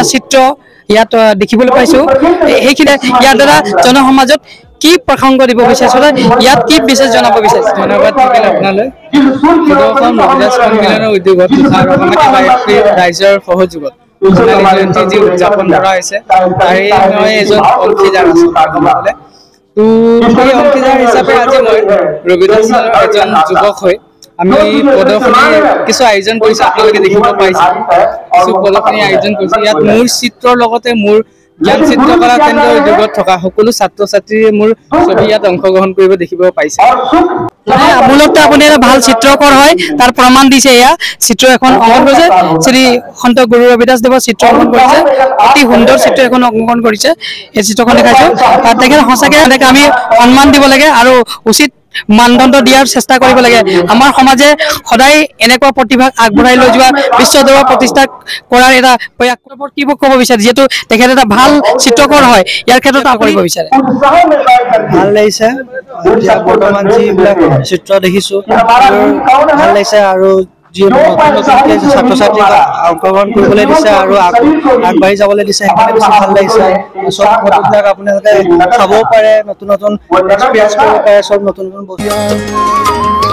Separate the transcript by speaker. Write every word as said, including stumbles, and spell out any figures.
Speaker 1: চিত্ৰ ইয়াত দেখিবলৈ পাইছো এইখিনি ইয়াৰ দ্বাৰা জনসমাজত কি প্ৰসংগ দিব বিচাৰিছে ইয়াত কি বিশেষ জনাব বিচাৰিছে
Speaker 2: ধন্যবাদ থাকিল আপোনালৈ প্ৰদৰ্শন ৰবিদাস সন্মিলনৰ উদ্যোগত ৰাইজৰ সহযোগত সোণালী জয়ন্তী যি উদযাপন কৰা হৈছে তাৰে মই এজন অংশীদাৰ আছো ক'বলৈ তো সেই অংশীদাৰ হিচাপে আজি মই ৰবিদাসৰ এজন যুৱক হৈ আমি প্ৰদৰ্শনী কিছু আয়োজন কৰিছো আপোনালোকে দেখিব পাইছে কিছু প্ৰদৰ্শনী আয়োজন কৰিছো ইয়াত মোৰ চিত্ৰৰ লগতে মোৰ জ্ঞান চিত্ৰকলা কেন্দ্ৰ উদ্যোগত থকা সকলো ছাত্ৰ ছাত্ৰীয়ে মোৰ ছবি ইয়াত অংশগ্ৰহণ কৰিব দেখিব পাইছে
Speaker 1: মূলতঃ আপুনি এটা ভাল চিত্ৰকৰ হয় তাৰ প্ৰমাণ দিছে এয়া চিত্ৰ এখন অংকন কৰিছে শ্ৰী সন্ত গুৰু ৰবিদাস দেৱৰ চিত্ৰ অংকন কৰিছে অতি সুন্দৰ চিত্ৰ এখন অংকন কৰিছে এই চিত্ৰখন দেখাইছো তাত তেখেত সঁচাকৈ এনেকৈ আমি সন্মান দিব লাগে আৰু উচিত মানদণ্ড দিয়াৰ চেষ্টা কৰিব লাগে আমাৰ সমাজে সদায় এনেকুৱা প্ৰতিভাক আগবঢ়াই লৈ যোৱা বিশ্বদৰবাৰ প্ৰতিষ্ঠা কৰাৰ এটা প্ৰয়াস কি ক'ব বিচাৰে যিহেতু তেখেত এটা ভাল চিত্ৰকৰ হয় ইয়াৰ ক্ষেত্ৰত কৰিব বিচাৰে
Speaker 2: ভাল লাগিছে এতিয়া বৰ্তমান যিবিলাক চিত্ৰ দেখিছো ভাল লাগিছে আৰু যি নতুন নতুনকৈ ছাত্ৰ ছাত্ৰীক অংশগ্ৰহণ কৰিবলৈ দিছে আৰু আগবাঢ়ি যাবলৈ দিছে সেইকাৰণে বেছি ভাল লাগিছে চব ফটোবিলাক আপোনালোকে চাবও পাৰে নতুন নতুন এক্সপিৰিয়েঞ্চ কৰিব পাৰে চব নতুন নতুন বস্তু